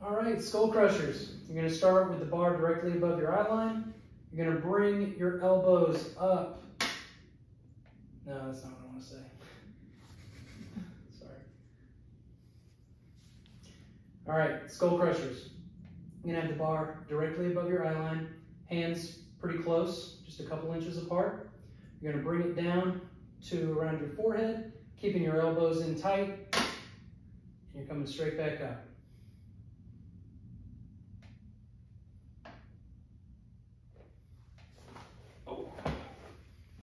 All right, skull crushers. You're going to start with the bar directly above your eye line. You're going to bring your elbows up. No, that's not what I want to say. Sorry. All right, skull crushers. You're going to have the bar directly above your eye line, hands pretty close, just a couple inches apart. You're going to bring it down to around your forehead, keeping your elbows in tight, and you're coming straight back up.